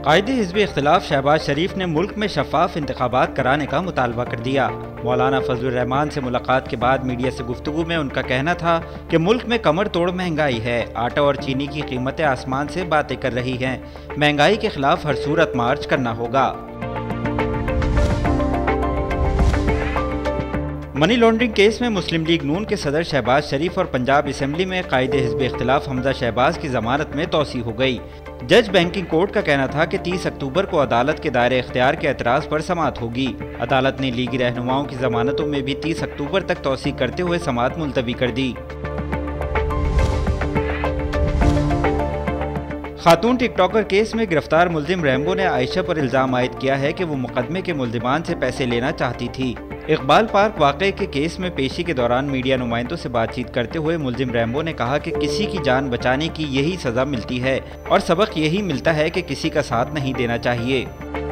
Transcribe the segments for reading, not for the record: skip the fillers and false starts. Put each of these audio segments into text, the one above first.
कायदे हिज़्ब इख्तिलाफ शहबाज शरीफ ने मुल्क में शफाफ इंतखाबात कराने का मुतालबा कर दिया। मौलाना फजलुर रहमान से मुलाकात के बाद मीडिया से गुफ्तगू में उनका कहना था कि मुल्क में कमर तोड़ महंगाई है, आटा और चीनी की कीमतें आसमान से बातें कर रही हैं, महंगाई के खिलाफ हर सूरत मार्च करना होगा। मनी लॉन्ड्रिंग केस में मुस्लिम लीग नून के सदर शहबाज शरीफ और पंजाब असेंबली में कायदे हिज़्ब इख्तिलाफ हमजा शहबाज की जमानत में तोसी हो गई। जज बैंकिंग कोर्ट का कहना था कि 30 अक्टूबर को अदालत के दायरे इख्तियार के एतराज़ पर समाअत होगी। अदालत ने लीगी रहनुमाओं की जमानतों में भी 30 अक्टूबर तक तोसी करते हुए समाअत मुलतवी कर दी। खातून टिकटॉकर केस में गिरफ्तार मुल्जिम रैम्बो ने आयशा पर इल्ज़ाम आयद किया है कि वो मुकदमे के मुल्जिमान से पैसे लेना चाहती थी। इकबाल पार्क वाक़े के केस में पेशी के दौरान मीडिया नुमाइंदों से बातचीत करते हुए मुल्जिम रैम्बो ने कहा कि किसी की जान बचाने की यही सज़ा मिलती है और सबक यही मिलता है कि किसी का साथ नहीं देना चाहिए।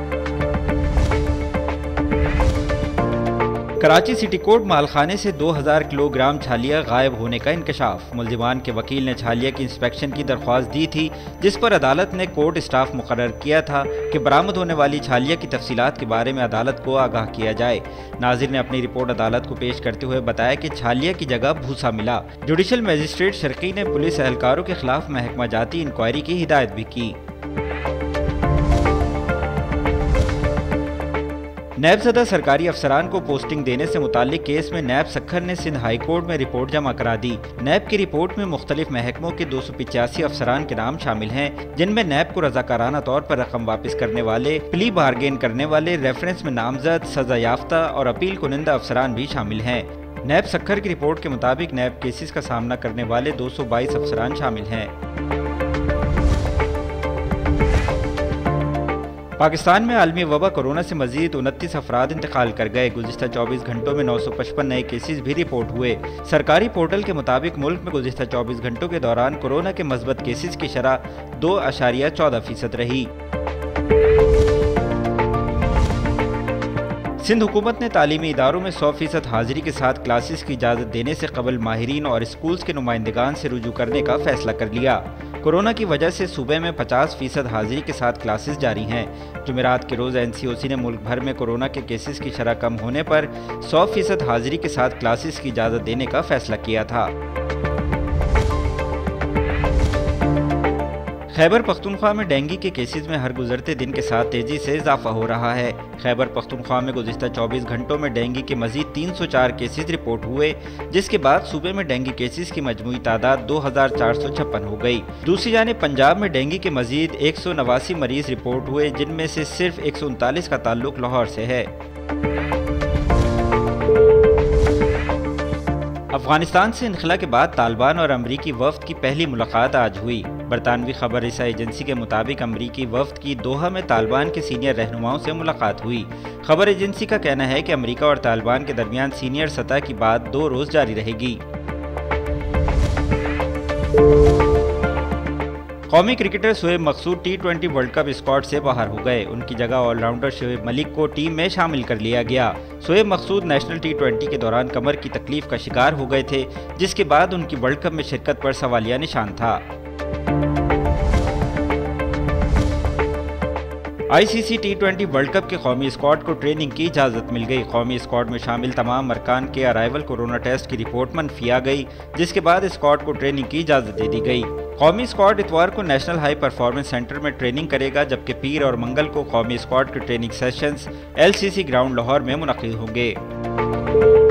कराची सिटी कोर्ट मालखाने से 2000 किलोग्राम छालिया गायब होने का इंकशाफ। मुल्जिमान के वकील ने छालिया की इंस्पेक्शन की दरख्वास्त दी थी, जिस पर अदालत ने कोर्ट स्टाफ मुकर्रर किया था कि बरामद होने वाली छालिया की तफसीलात के बारे में अदालत को आगाह किया जाए। नाजिर ने अपनी रिपोर्ट अदालत को पेश करते हुए बताया कि छालिया की जगह भूसा मिला। जुडिशल मजिस्ट्रेट शर्की ने पुलिस एहलकारों के खिलाफ महकमा जाती इंक्वायरी की हिदायत भी की। नैब सदर सरकारी अफसरान को पोस्टिंग देने से मुताल्लिक केस में नैब सखर ने सिंध हाई कोर्ट में रिपोर्ट जमा करा दी। नैब की रिपोर्ट में मुख्तलिफ महकमों के 285 अफसरान के नाम शामिल हैं, जिनमें नैब को रजाकाराना तौर पर रकम वापस करने वाले, प्ली बारगेन करने वाले, रेफरेंस में नामजद, सजा याफ्ता और अपील कुनिंदा अफसरान भी शामिल हैं। नैब सखर की रिपोर्ट के मुताबिक नैब केसेस का सामना करने वाले 222 अफसरान शामिल हैं। पाकिस्तान में आलमी वबा कोरोना से मजीद 29 अफराद इंतकाल कर गए। गुज़िश्ता 24 घंटों में 955 नए केसेस भी रिपोर्ट हुए। सरकारी पोर्टल के मुताबिक मुल्क में गुज़िश्ता 24 घंटों के दौरान कोरोना के मस्बत केसेस की शरह 2.14% रही। सिंध हुकूमत ने तालीमी इदारों में 100% हाजिरी के साथ क्लासेस की इजाज़त देने से कबल माहिरीन और स्कूल्स के नुमाइंदगान से रुजू करने का फैसला कर लिया। कोरोना की वजह से सूबे में 50% हाजिरी के साथ क्लासेस जारी हैं। जुमेरात के रोज़ NCOC ने मुल्क भर में कोरोना के केसेस की शरह कम होने पर 100% हाजिरी के साथ क्लासेस की इजाज़त देने का फैसला किया था। खैबर पख्तूनख्वा में डेंगू के केसेस में हर गुजरते दिन के साथ तेजी से इजाफा हो रहा है। खैबर पख्तूनख्वा में गुज़िश्ता 24 घंटों में डेंगू के मजीद 304 केसेस रिपोर्ट हुए, जिसके बाद सूबे में डेंगू केसेस की मजमूई तादाद 2456 हो गई। दूसरी जानिब पंजाब में डेंगू के मजीद 189 मरीज रिपोर्ट हुए, जिनमें से सिर्फ 139 का ताल्लुक लाहौर से है। अफगानिस्तान से इनखला के बाद तालिबान और अमरीकी वफ्द की पहली मुलाकात आज हुई। बरतानवी खबर रसा एजेंसी के मुताबिक अमरीकी वफ्द की दोहा में तालिबान के सीनियर रहनुमाओं से मुलाकात हुई। खबर एजेंसी का कहना है कि अमरीका और तालिबान के दरमियान सीनियर सतह की बात 2 रोज जारी रहेगी। कौमी cricketer Shoaib Maqsood T20 world cup squad से बाहर हो गए। उनकी जगह ऑलराउंडर शोएब मलिक को टीम में शामिल कर लिया गया। शोएब मकसूद नेशनल T20 के दौरान कमर की तकलीफ का शिकार हो गए थे, जिसके बाद उनकी वर्ल्ड कप में शिरकत पर सवालिया निशान था। ICC T20 वर्ल्ड कप के कौमी स्क्वाड को ट्रेनिंग की इजाज़त मिल गई। कौमी स्क्वाड में शामिल तमाम अरकान के अराइवल कोरोना टेस्ट की रिपोर्ट मनफी आ गई, जिसके बाद स्क्वाड को ट्रेनिंग की इजाज़त दे दी गई। कौमी स्क्वाड इतवार को नेशनल हाई परफॉर्मेंस सेंटर में ट्रेनिंग करेगा, जबकि पीर और मंगल को कौमी स्क्वाड के training sessions LCC ground Lahore में मुनक़िद होंगे।